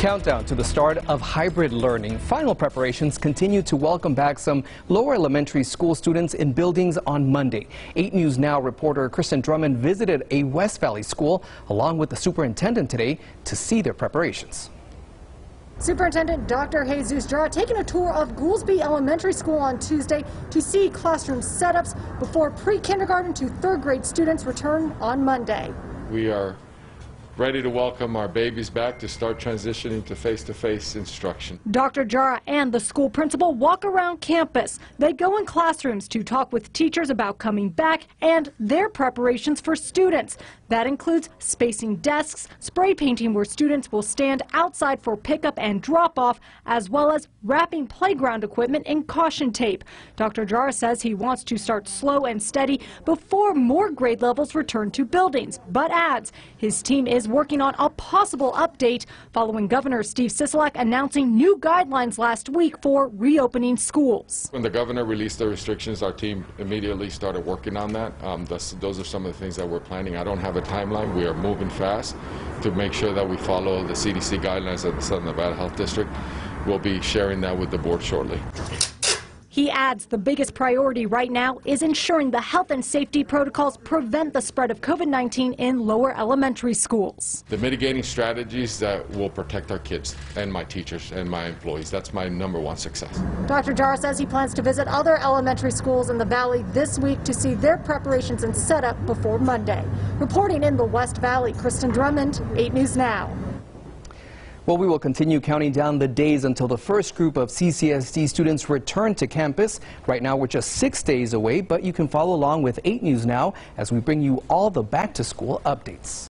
Countdown to the start of hybrid learning. Final preparations continue to welcome back some lower elementary school students in buildings on Monday. 8 News Now reporter Kristen Drummond visited a West Valley school along with the superintendent today to see their preparations. Superintendent Dr. Jesus Jara taking a tour of Goolsby Elementary School on Tuesday to see classroom setups before pre-kindergarten to 3rd grade students return on Monday. We are ready to welcome our babies back to start transitioning to face-to-face instruction. Dr. Jara and the school principal walk around campus. They go in classrooms to talk with teachers about coming back and their preparations for students. That includes spacing desks, spray painting where students will stand outside for pickup and drop-off, as well as wrapping playground equipment in caution tape. Dr. Jara says he wants to start slow and steady before more grade levels return to buildings, but adds his team is working on a possible update following Governor Steve Sisolak announcing new guidelines last week for reopening schools. When the governor released the restrictions, our team immediately started working on that. Those are some of the things that we're planning. I don't have a timeline. We are moving fast to make sure that we follow the CDC guidelines of the Southern Nevada Health District. We'll be sharing that with the board shortly. He adds the biggest priority right now is ensuring the health and safety protocols prevent the spread of COVID-19 in lower elementary schools. The mitigating strategies that will protect our kids and my teachers and my employees, that's my #1 success. Dr. Jara says he plans to visit other elementary schools in the valley this week to see their preparations and setup before Monday. Reporting in the West Valley, Kristen Drummond, 8 News Now. Well, we will continue counting down the days until the first group of CCSD students return to campus. Right now, we're just 6 days away, but you can follow along with 8 News Now as we bring you all the back-to-school updates.